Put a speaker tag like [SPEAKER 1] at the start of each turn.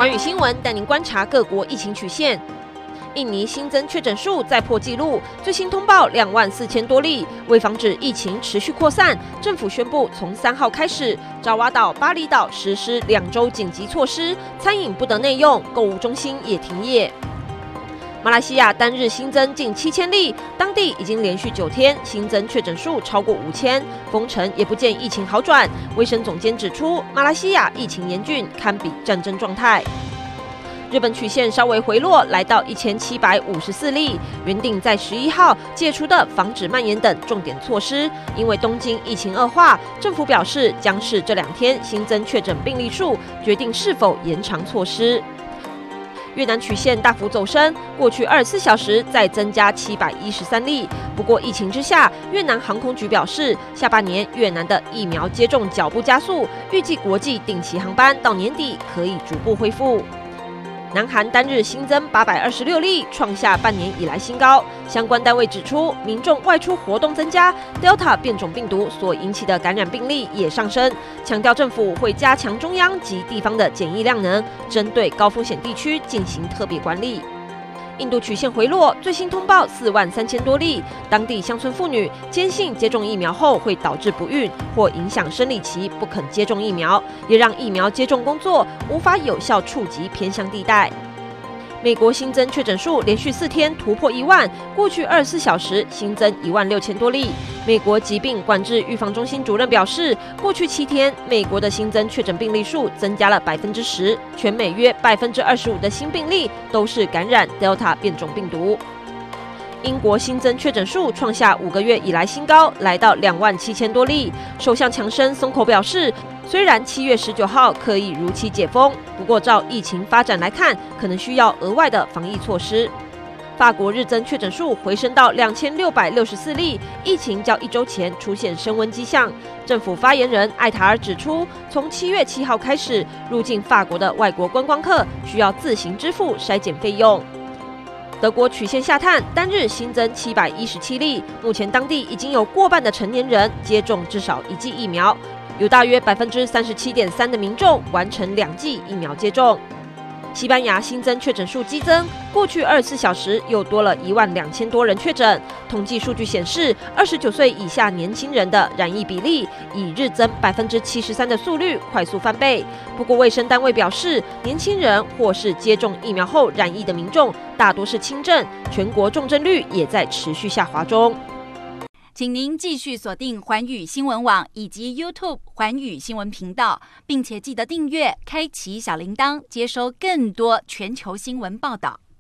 [SPEAKER 1] 寰宇新闻带您观察各国疫情曲线。印尼新增确诊数再破纪录，最新通报24000多例。为防止疫情持续扩散，政府宣布从3号开始，爪哇岛、巴厘岛实施2周紧急措施，餐饮不得内用，购物中心也停业。马来西亚单日新增近7000例，当地已经连续9天新增确诊数超过5000，封城也不见疫情好转。卫生总监指出，马来西亚疫情严峻，堪比战争状态。日本曲线稍微回落，来到1754例，原定在11号解除的防止蔓延等重点措施，因为东京疫情恶化，政府表示将视这2天新增确诊病例数，决定是否延长措施。越南曲线大幅走升，过去24小时再增加713例。不过疫情之下，越南航空局表示，下半年越南的疫苗接种脚步加速，预计国际定期航班到年底可以逐步恢复。南韩单日新增826例，创下半年以来新高。相关单位指出，民众外出活动增加 ，Delta 变种病毒所引起的感染病例也上升，强调政府会加强中央及地方的检疫量能，针对高风险地区进行特别管理。印度曲线回落，最新通报43000多例。当地乡村妇女坚信接种疫苗后会导致不孕或影响生理期，不肯接种疫苗，也让疫苗接种工作无法有效触及偏乡地带。美国新增确诊数连续4天突破1万，过去24小时新增16000多例。美国疾病管制预防中心主任表示，过去7天，美国的新增确诊病例数增加了10%，全美约25%的新病例都是感染 Delta 变种病毒。英国新增确诊数创下5个月以来新高，来到27000多例。首相强生松口表示，虽然7月19号可以如期解封，不过照疫情发展来看，可能需要额外的防疫措施。法国日增确诊数回升到2664例，疫情较1周前出现升温迹象。政府发言人艾塔尔指出，从7月7号开始，入境法国的外国观光客需要自行支付筛检费用。德国曲线下探，单日新增717例，目前当地已经有过半的成年人接种至少1剂疫苗，有大约37.3%的民众完成2剂疫苗接种。西班牙新增确诊数激增，过去24小时又多了12000多人确诊。统计数据显示，29岁以下年轻人的染疫比例以日增73%的速率快速翻倍。不过，卫生单位表示，年轻人或是接种疫苗后染疫的民众大多是轻症，全国重症率也在持续下滑中。
[SPEAKER 2] 请您继续锁定寰宇新闻网以及 YouTube 寰宇新闻频道，并且记得订阅、开启小铃铛，接收更多全球新闻报道。